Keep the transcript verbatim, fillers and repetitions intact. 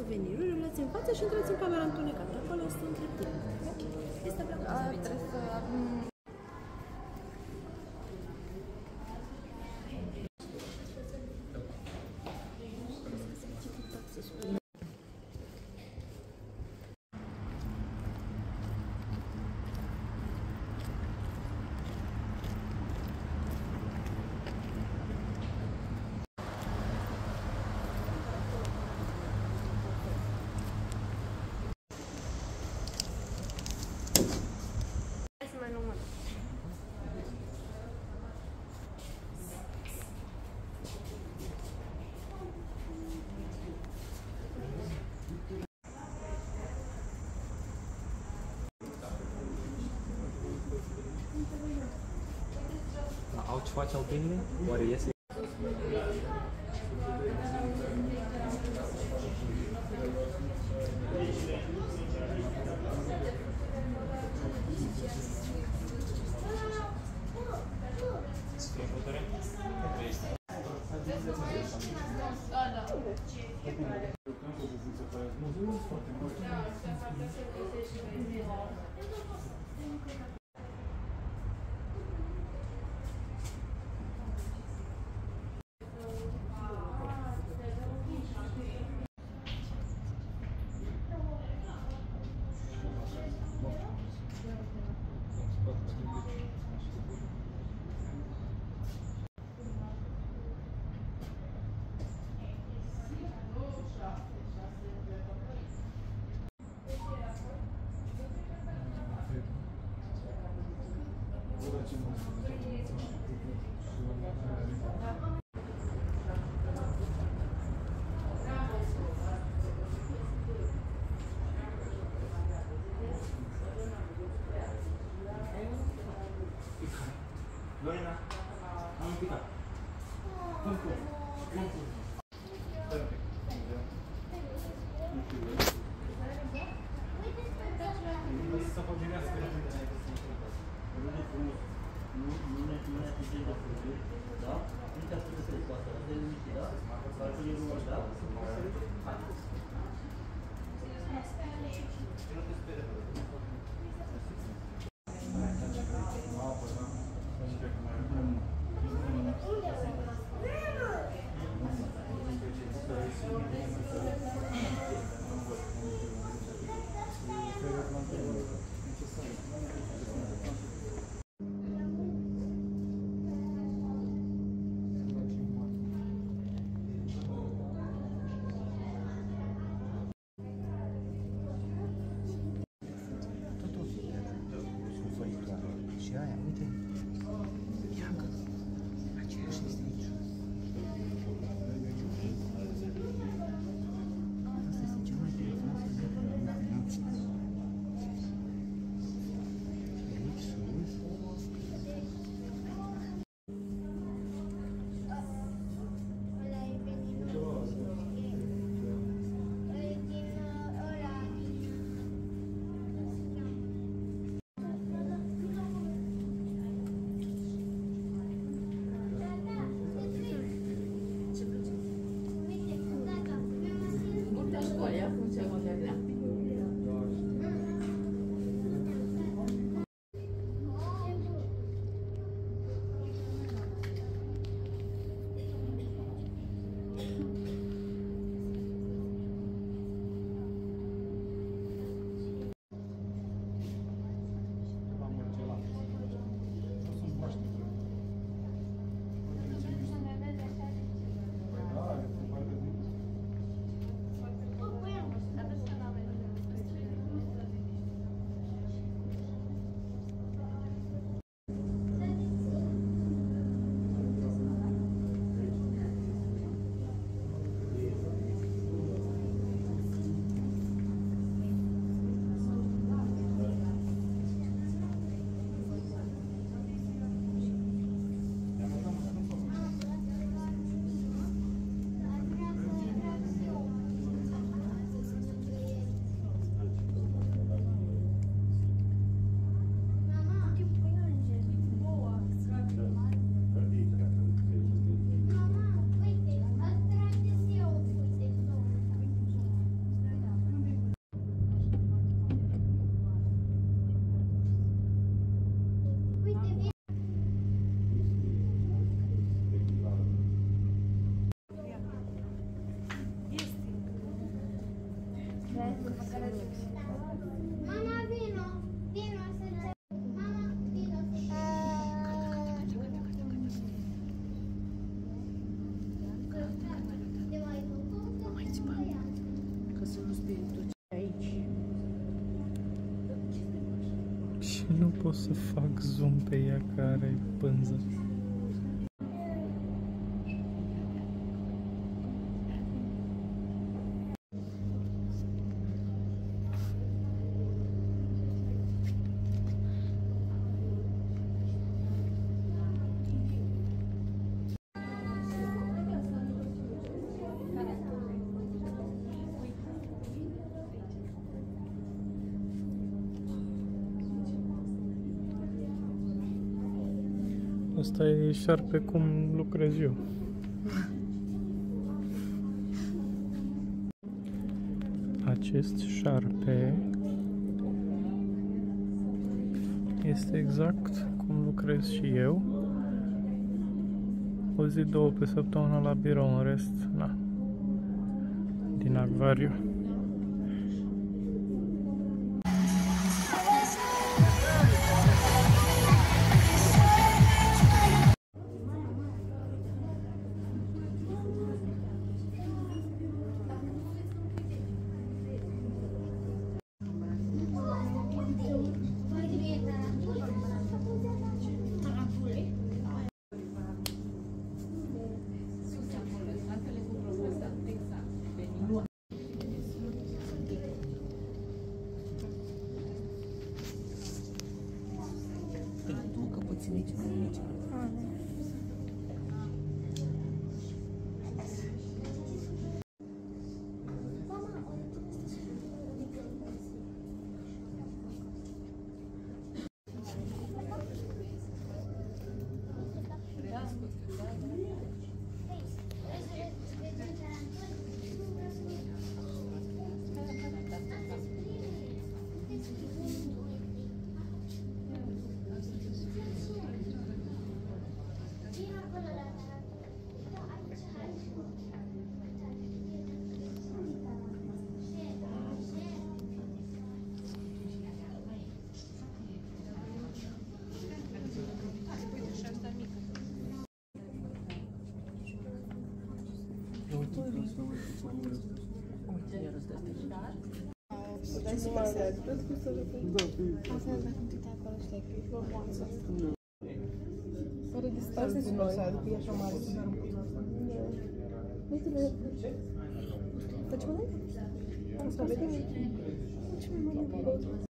suveniruri, îl luați în față și intrați în camera întunecată. Acolo este între timp. Ok. Este plăcut. Trebuie să avem... Au ce face albinele? Oare iese? Lorena, am picat. Cum cum? Cum cum? Să păgirească la mine. Nu, nu ne nu ne atingem de frânturi, da? Nu te apucă să cu asta, de limită, da? Dacă e număr, da? Hai. Nu te spere. Mama, vino! Vino să te... Mama, vino să te... Mai țipa. Că să nu spiritul aici. Și nu pot să fac zoom pe ea care are pânză. Asta e șarpe cum lucrez eu. Acest șarpe este exact cum lucrez și eu. O zi, două pe săptămână la birou, în rest, na, din acvariu. Fără distanțe să nu se aducă așa mare. Uite-le. Facem noi? Să vedem. Facem mai mare.